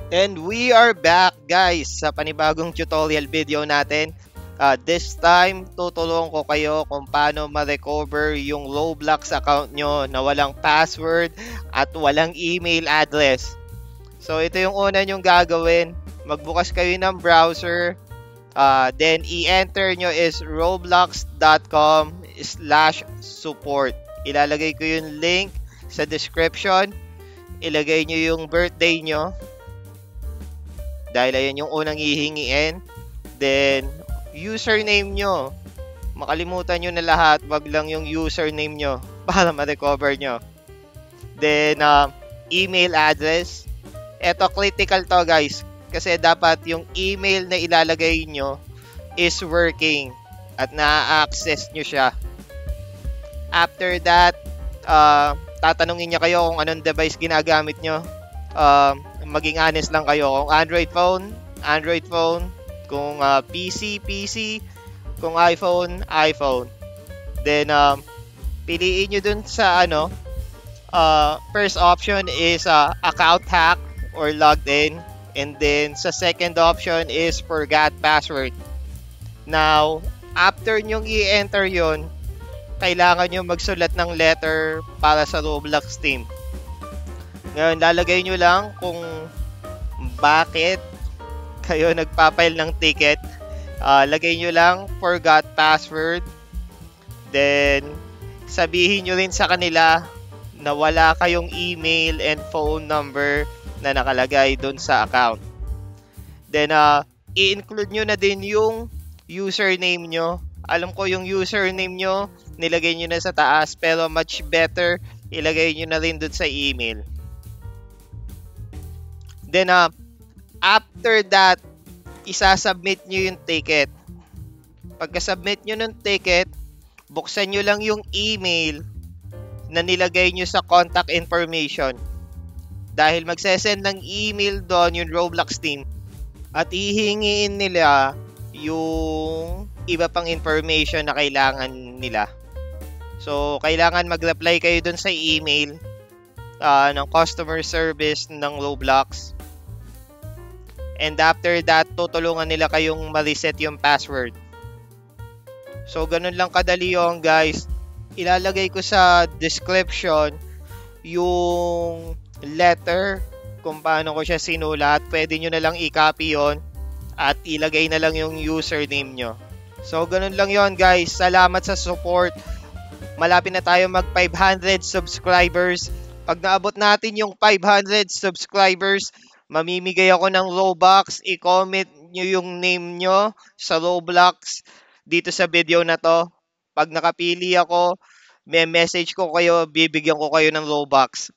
And we are back guys sa panibagong tutorial video natin. This time, tutulungan ko kayo kung paano ma-recover yung Roblox account nyo na walang password at walang email address. So ito yung una nyong gagawin. Magbukas kayo ng browser. Then i-enter nyo is roblox.com/support. Ilalagay ko yung link sa description. Ilagay nyo yung birthday nyo. Dahil ayan yung unang hihingiin. Then, username nyo. Makalimutan nyo na lahat. Wag lang yung username nyo para ma-recover nyo. Then, email address. Ito, critical to guys. Kasi dapat yung email na ilalagay nyo is working. At na-access nyo siya. After that, tatanungin niya kayo kung anong device ginagamit nyo. Maging honest lang kayo. Kung Android phone. Kung PC. Kung iPhone. Then, piliin nyo dun sa first option is account hack or logged in. And then, sa second option is forgot password. Now, after nyong i-enter yon, kailangan nyo magsulat ng letter para sa Roblox team. Ngayon, lalagay nyo lang kung bakit kayo nagpapile ng ticket. Lagay nyo lang forgot password. Then, sabihin nyo rin sa kanila na wala kayong email and phone number na nakalagay dun sa account. Then, i-include nyo na din yung username nyo. Alam ko yung username nyo, nilagay nyo na sa taas, pero much better, ilagay nyo na rin dun sa email. Then, after that, isasubmit nyo yung ticket. Pagka-submit nyo ng ticket, buksan nyo lang yung email na nilagay nyo sa contact information. Dahil magsesend ng email doon yung Roblox team at hihingiin nila yung iba pang information na kailangan nila. So, kailangan mag-reply kayo doon sa email ng customer service ng Roblox. And after that, tutulungan nila kayong ma-reset yung password. So, ganun lang kadali yun, guys. Ilalagay ko sa description yung letter kung paano ko siya sinulat. Pwede nyo na lang i-copy yon at ilagay na lang yung username nyo. So, ganun lang yon guys. Salamat sa support. Malapit na tayo mag 500 subscribers. Pag naabot natin yung 500 subscribers, mamimigay ako ng Robux. I-comment nyo yung name nyo sa Roblox dito sa video na to. Pag nakapili ako, may message ko kayo, bibigyan ko kayo ng Robux.